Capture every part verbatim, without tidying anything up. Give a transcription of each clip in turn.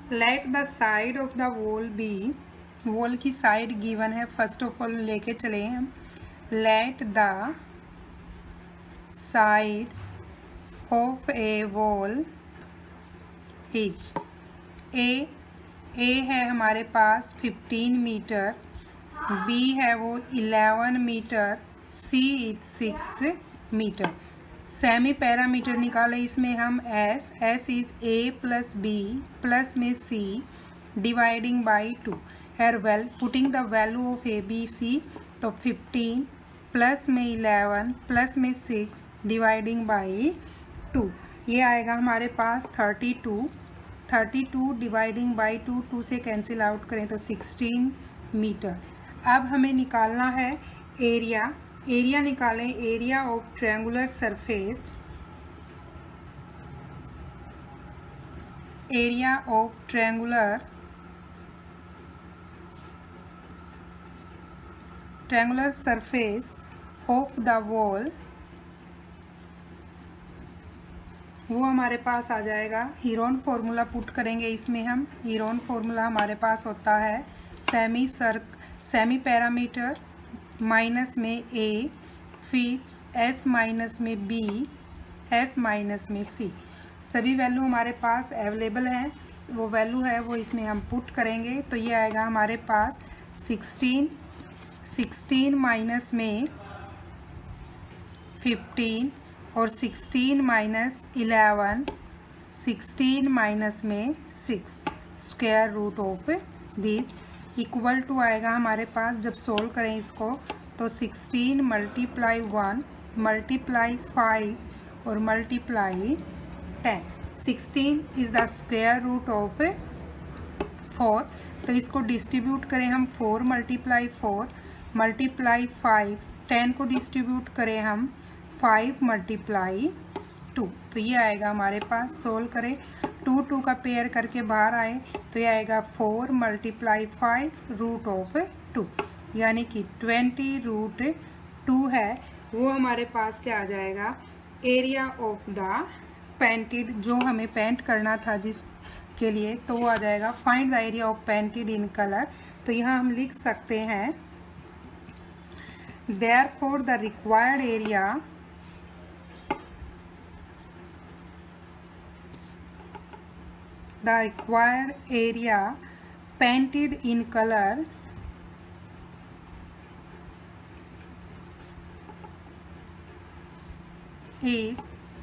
Late the side of the wall B, wall की side given है, first of all लेके चले हम। Let the sides of a wall is, A A है हमारे पास फिफ्टीन मीटर, बी है वो eleven metre, C is six metre. Semi perimeter निकाले इसमें हम S, S is A plus B plus में C dividing by two. Here we'll putting the value of A B C, तो fifteen plus में eleven plus में six dividing by two, ये आएगा हमारे पास thirty two. Thirty two dividing by two, two से cancel out करें तो सिक्सटीन मीटर। अब हमें निकालना है एरिया। एरिया निकालें, area of triangular surface, area of triangular triangular surface of the wall, वो हमारे पास आ जाएगा। हीरोन फॉर्मूला पुट करेंगे इसमें हम। हीरोन फॉर्मूला हमारे पास होता है सेमी सर्क सेमी पैरामीटर माइनस में ए, फिक्स एस माइनस में बी, एस माइनस में सी। सभी वैल्यू हमारे पास अवेलेबल हैं, वो वैल्यू है वो इसमें हम पुट करेंगे। तो ये आएगा हमारे पास सिक्सटीन, सिक्सटीन माइनस में फिफ्टीन और sixteen minus eleven, sixteen minus में six, square root of this equal to आएगा हमारे पास। जब सोल्व करें इसको तो sixteen multiply one multiply five और multiply ten, sixteen is the square root of four. तो इसको डिस्ट्रीब्यूट करें हम, four multiply four multiply five, ten को डिस्ट्रीब्यूट करें हम फाइव मल्टीप्लाई टू, तो ये आएगा हमारे पास। सोल्व करें, टू टू का पेयर करके बाहर आए तो ये आएगा four multiply five root of two, यानी कि ट्वेंटी रूट टू है वो हमारे पास क्या आ जाएगा, एरिया ऑफ द पेंटेड, जो हमें पेंट करना था जिसके लिए, तो वो आ जाएगा find the area of painted in colour. तो यहाँ हम लिख सकते हैं therefore the required area the required area painted in color is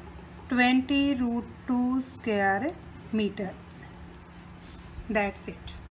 twenty root two square meter. That's it.